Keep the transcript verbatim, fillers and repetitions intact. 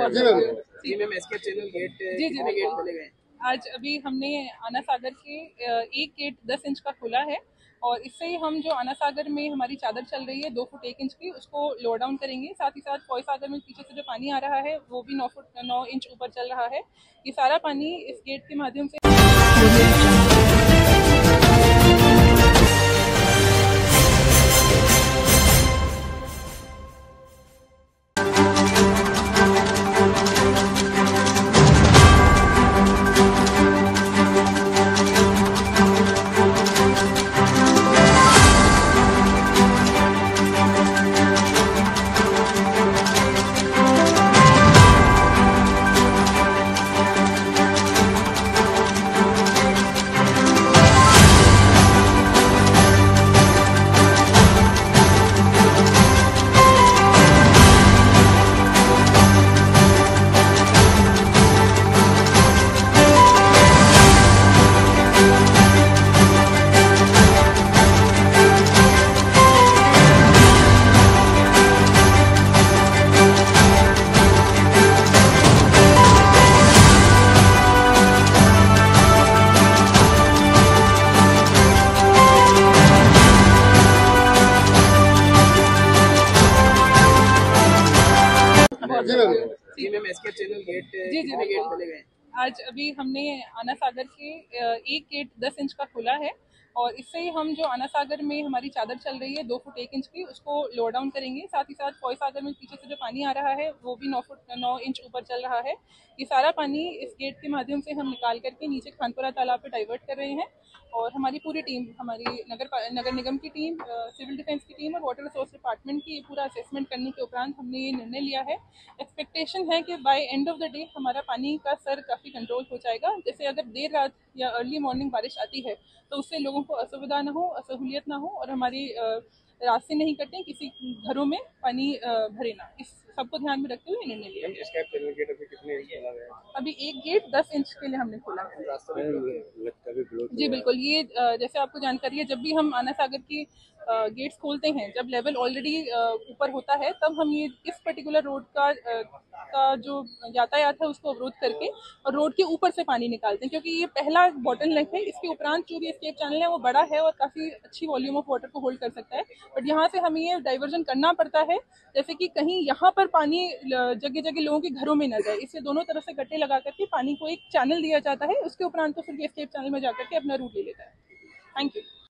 बहुत जी ma'am, escape channel gate जी जी कितने गेट खोले गए? आज अभी हमने आना सागर के एक गेट दस इंच का खुला है और इससे ही हम जो आना सागर में हमारी चादर चल रही है दो फुट एक इंच की, उसको लो डाउन करेंगे। साथ ही साथ फॉय सागर में पीछे से जो पानी आ रहा है वो भी नौ फुट नौ इंच ऊपर चल रहा है। ये सारा पानी इस गेट के माध्यम से जी मैम, एस्केप चैनल गेट जी कितने गेट खोले गए? आज अभी हमने आना सागर के एक गेट दस इंच का खुला है और इससे ही हम जो आना सागर में हमारी चादर चल रही है दो फुट एक इंच की, उसको लो डाउन करेंगे। साथ ही साथ फॉय सागर में पीछे से जो पानी आ रहा है वो भी नौ फुट नौ इंच ऊपर चल रहा है। ये सारा पानी इस गेट के माध्यम से हम निकाल करके नीचे खानपुरा तालाब पे डाइवर्ट कर रहे हैं और हमारी पूरी टीम, हमारी नगर नगर निगम की टीम, सिविल डिफेंस की टीम और वाटर रिसोर्स डिपार्टमेंट की पूरा असेसमेंट करने के उपरांत हमने ये निर्णय लिया है। एक्सपेक्टेशन है कि by end of the day हमारा पानी का स्तर काफ़ी कंट्रोल हो जाएगा। जैसे अगर देर रात या अर्ली मॉर्निंग बारिश आती है तो उससे लोगों को असुविधा ना हो, असहूलियत ना हो और हमारी रास्ते नहीं कटें, किसी घरों में पानी भरे ना, इस सबको ध्यान में रखते हुए निर्णय लिया। एस्केप चैनल गेट अभी कितने इंच खोला गया? अभी एक गेट दस इंच के लिए हमने खोला है। जी बिल्कुल, ये जैसे आपको जानकारी है, जब भी हम आना सागर की गेट्स खोलते हैं, जब लेवल ऑलरेडी ऊपर होता है, तब हम ये इस पर्टिकुलर रोड का का जो यातायात है उसको अवरोध करके और रोड के ऊपर से पानी निकालते हैं, क्योंकि ये पहला बॉटल नेक है। इसके उपरांत जो भी एस्केप चैनल है वो बड़ा है और काफ़ी अच्छी वॉल्यूम ऑफ वाटर को होल्ड कर सकता है, बट यहाँ से हमें ये डाइवर्जन करना पड़ता है, जैसे कि कहीं यहाँ पर पानी जगह जगह लोगों के घरों में न जाए, इसलिए दोनों तरफ से गड्ढे लगा करके पानी को एक चैनल दिया जाता है। उसके उपरांत तो फिर एस्केप चैनल में जाकर के अपना रूट ले लेता है। Thank you.